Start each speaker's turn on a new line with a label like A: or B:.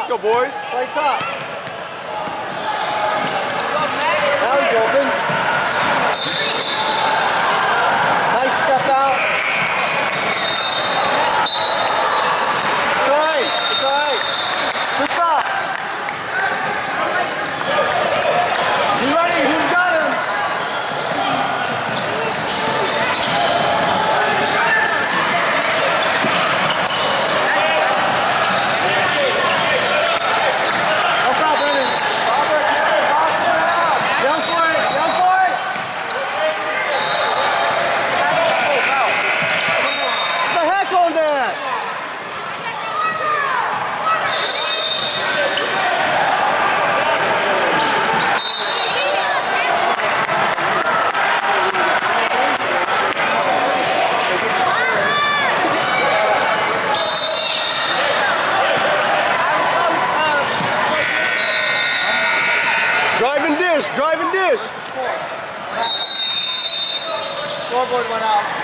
A: go, boys.
B: Play top. Now he's open. Nice step out. It's all right. It's all right. Good stop. You ready? Who's got him?
A: Drive and dish.
B: Scoreboard went out.